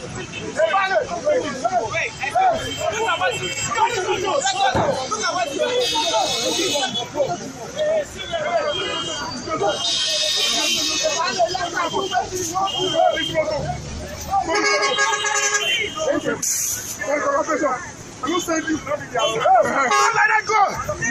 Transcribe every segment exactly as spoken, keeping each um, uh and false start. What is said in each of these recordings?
I don't send you. Don't let that go.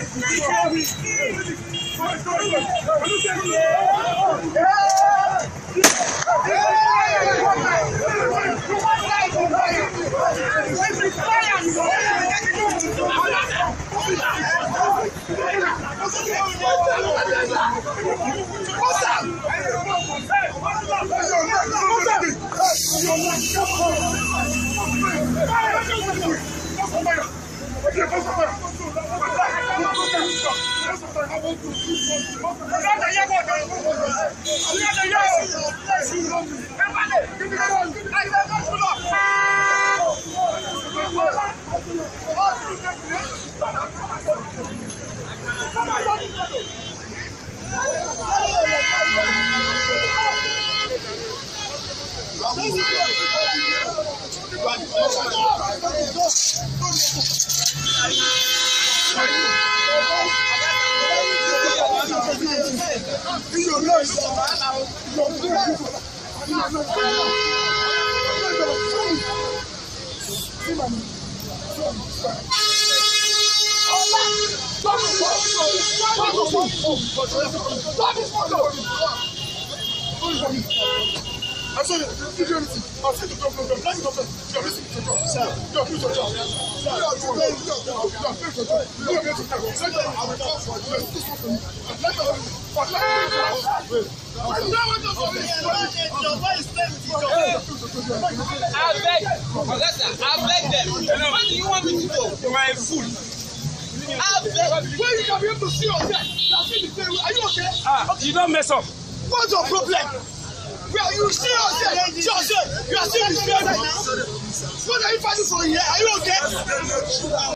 I'm sorry, did you anything? I'll take the job from them. Let me go first. You're missing your job. Sir, you're missing your job. Sir, you're missing your job. You're missing your job. You're missing your job. Send them. I will call for you. This one for me. Let them. But let me go. Wait. I know what you're doing. Why is that? I beg. I beg them. What do you want me to do? You're a fool. I beg. Where you can be able to see yourself? Are you okay? Ah, you don't mess up. What's your problem? Well, you see yourself, yourself, you are still in the now. What are you fighting for here? Are you okay?